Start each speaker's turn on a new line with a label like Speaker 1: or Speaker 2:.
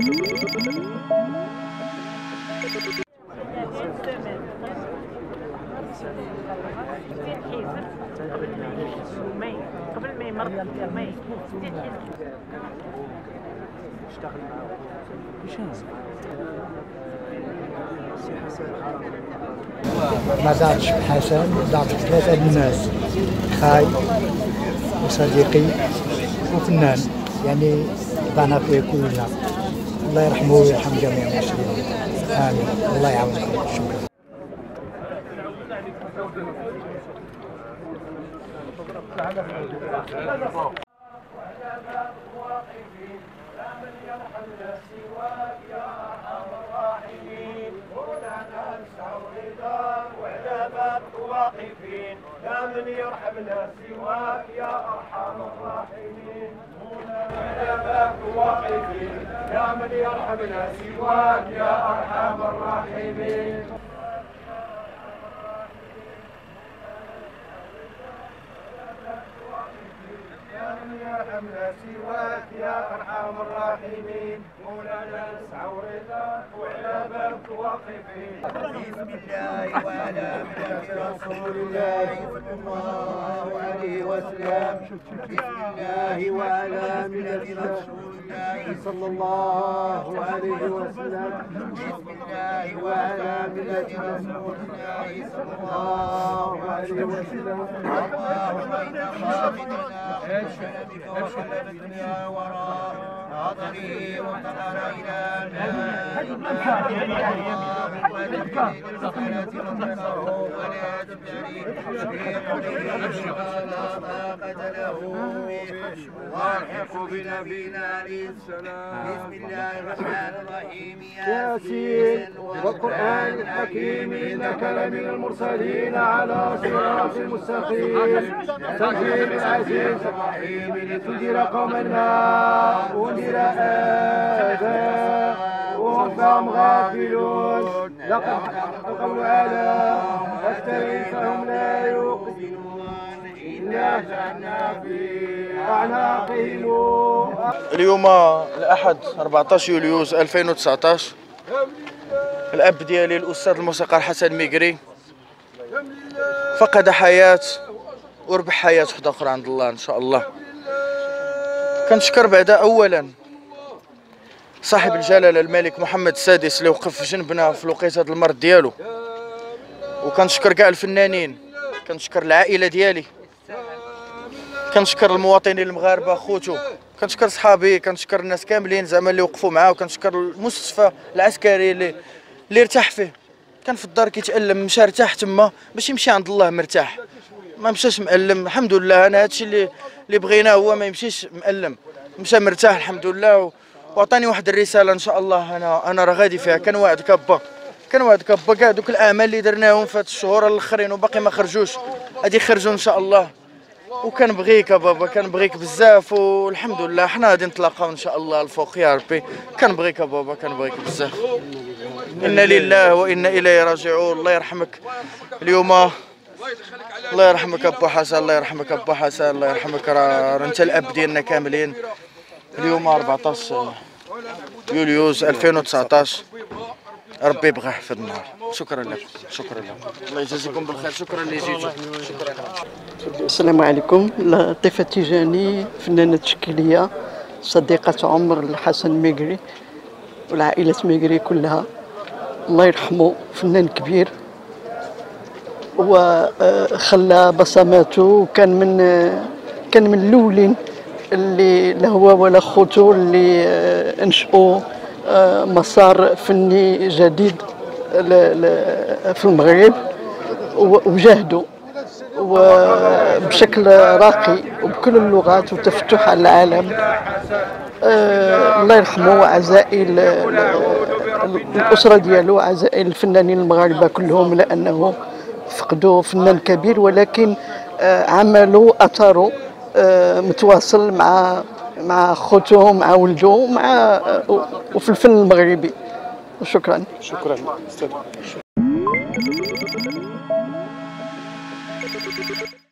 Speaker 1: قبل ما يمرض المي
Speaker 2: اشتغل معاه ما دارتش بحسن، دارت ثلاثة الناس، خاي وصديقي وفنان، يعني ضعنا فيه كلنا. الله يرحمه ويرحم جميع المسلمين. آمين. الله يعاونكم. شكرا.
Speaker 3: واقفين يا من يرحمنا سواك يا ارحم الراحمين. على باب واقفين يا من يرحمنا سواك يا ارحم الراحمين. يا من يرحمنا سواك يا ارحم الراحمين. مولانا نسعى ورضاك وعلى بابك واقفين.
Speaker 4: بسم الله وعلى ملة رسول الله صلى الله عليه وسلم. بسم الله وعلى ملة رسول الله صلى الله عليه وسلم. بسم الله وعلى ملة رسول الله صلى الله عليه وسلم. اللهم إنا خافضنا وشل بك وشل الدنيا وراء ناظري وانتظر إلى ولا تبتلي لا طاقة له والحق بنبينا عليه السلام. بسم الله الرحمن الرحيم.
Speaker 3: ياسين والقرآن الحكيم إنك لمن المرسلين على صراط مستقيم. تنزيل العزيز الرحيم لتنذر قوما ما أنذر آباؤهم فهم غافلون. لقد حق القول على أكثرهم فهم لا يوقنون. إنا جعلنا في أعناقهم.
Speaker 5: اليوم الأحد 14 يوليوز 2019. الأب ديالي الأستاذ الموسيقار حسن ميقري فقد حياة وربح حياة وحدة أخرى عند الله إن شاء الله. كنشكر بعدا أولا صاحب الجلالة الملك محمد السادس اللي وقف في جنبنا في الوقيته د المرض ديالو، وكنشكر كاع الفنانين، كنشكر العائلة ديالي، كنشكر المواطنين المغاربة خوتو، كنشكر صحابي، كنشكر الناس كاملين زعما اللي وقفوا معاه، وكنشكر المستشفى العسكري اللي ارتاح فيه. كان في الدار كيتألم، مشى ارتاح تما باش يمشي عند الله مرتاح، ما مشاش مألم. الحمد لله. انا هادشي اللي بغيناه هو ما يمشيش مألم، مشى مرتاح الحمد لله. وعطاني واحد الرساله ان شاء الله انا راه غادي فيها. كنوعد كابا كاع دوك الاعمال اللي درناهم في هاد الشهور الاخرين وباقي ما خرجوش غادي يخرجوا ان شاء الله. وكنبغيك بابا، كنبغيك بزاف، والحمد لله حنا غادي نتلاقاو ان شاء الله الفوق يا ربي. كنبغيك بابا، كنبغيك بزاف. انا لله وانا اليه راجعون. الله يرحمك اليوم، الله يرحمك ابو حسن، الله يرحمك ابو حسن، الله يرحمك. راه انت الاب ديالنا كاملين. اليوم 14 يوليوز 2019. ربي يبغى يحفظ النهار. شكرا لكم، شكرا لكم، الله يجازيكم بالخير. شكرا اللي جيتوا. شكرا.
Speaker 6: السلام عليكم. لطيفة تيجاني، فنانة تشكيلية، صديقة عمر الحسن ميقري والعائلة ميقري كلها. الله يرحمه، فنان كبير وخلى بصماته، وكان من الاولين اللي لا هو ولا خوتو اللي انشئوا مسار فني جديد في المغرب، وجاهدوا وبشكل راقي وبكل اللغات وتفتح على العالم. الله يرحمه. وعزائي الأسرة ديالو، عزائي الفنانين المغاربة كلهم، لأنه فقدوا فنان كبير، ولكن عملوا أثروا متواصل مع خوته، مع ولده، وفي الفن المغربي. شكرا.
Speaker 5: شكرا استاذ.